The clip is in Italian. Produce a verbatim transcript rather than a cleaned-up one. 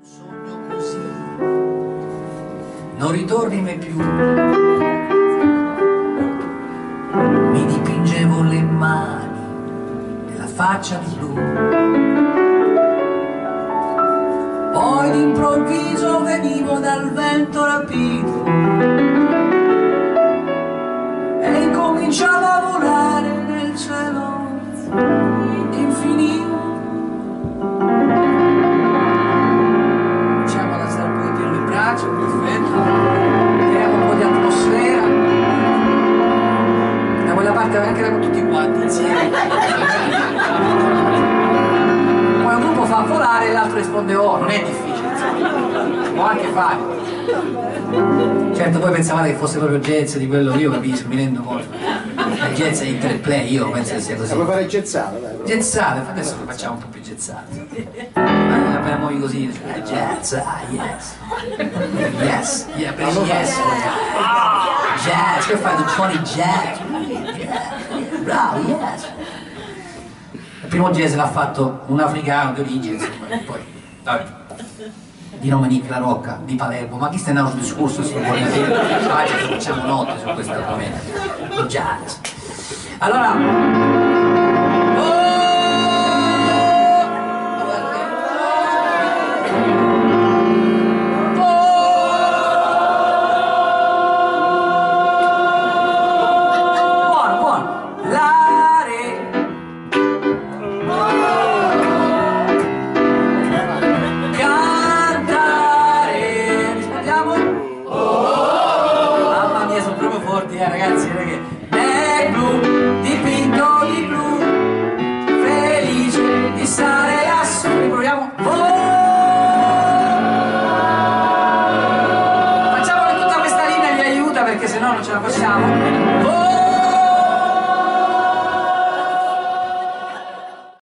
Sogno così, non ritorni mai più. Mi dipingevo le mani e la faccia di blu. Poi d'improvviso venivo dal vento rapito e incominciavo a volare nel cielo infinito. Cominciamo ad alzare un pochettino le braccia, perfetto. Creiamo un po' di atmosfera. Da quella parte anche da tutti quanti insieme. Poi un gruppo fa volare e l'altro risponde oh, non è difficile, si può anche fare. Certo, voi pensavate che fosse proprio jazz di quello, io capisco, mi rendo conto. Il jazz è interplay, io penso che sia così. Vuoi fare jazzato? Jazzato, adesso lo facciamo un po' più jazzato. Ma abbiamo così, jazz, ah yes. Yes, yeah, per yes. Jazz, che fai? Tu suoni jazz. Bravo, yes. Il primo jazz l'ha fatto un africano di origine, insomma, poi, vabbè. Di nome Nick Rocca, di Palermo, ma chi sta andando sul discorso se non vuole dire? Facciamo notte su questo argomento. Jazz. Allora. Ragazzi, perché è blu, dipinto di blu, felice di stare lassù. Riproviamo. Oh! Facciamo che tutta questa linea vi aiuta, perché sennò non ce la facciamo.